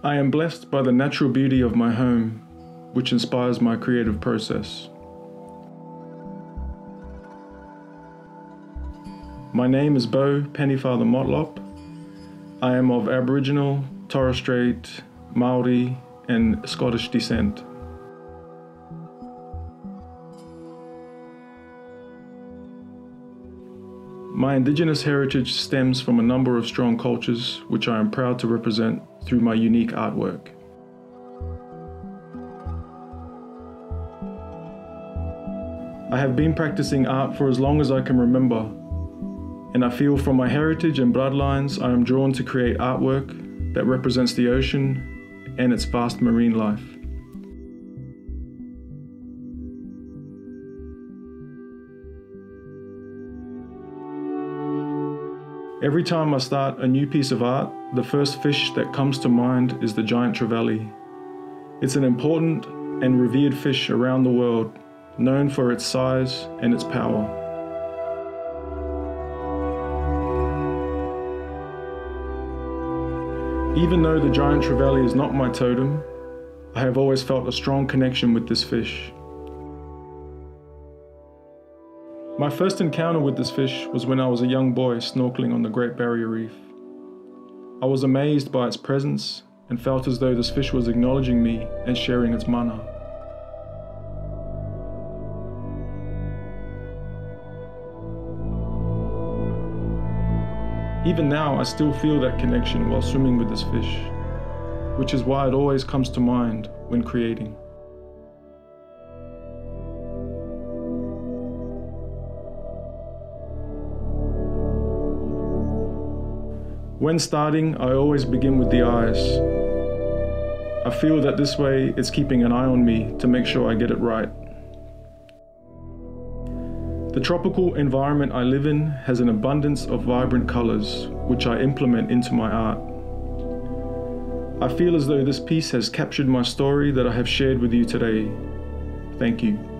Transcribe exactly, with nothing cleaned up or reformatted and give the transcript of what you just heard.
I am blessed by the natural beauty of my home, which inspires my creative process. My name is Beau Pennyfather Motlop. I am of Aboriginal, Torres Strait, Maori, and Scottish descent. My indigenous heritage stems from a number of strong cultures, which I am proud to represent through my unique artwork. I have been practicing art for as long as I can remember, and I feel from my heritage and bloodlines I am drawn to create artwork that represents the ocean and its vast marine life. Every time I start a new piece of art, the first fish that comes to mind is the Giant Trevally. It's an important and revered fish around the world, known for its size and its power. Even though the Giant Trevally is not my totem, I have always felt a strong connection with this fish. My first encounter with this fish was when I was a young boy snorkeling on the Great Barrier Reef. I was amazed by its presence and felt as though this fish was acknowledging me and sharing its mana. Even now, I still feel that connection while swimming with this fish, which is why it always comes to mind when creating. When starting, I always begin with the eyes. I feel that this way it's keeping an eye on me to make sure I get it right. The tropical environment I live in has an abundance of vibrant colors, which I implement into my art. I feel as though this piece has captured my story that I have shared with you today. Thank you.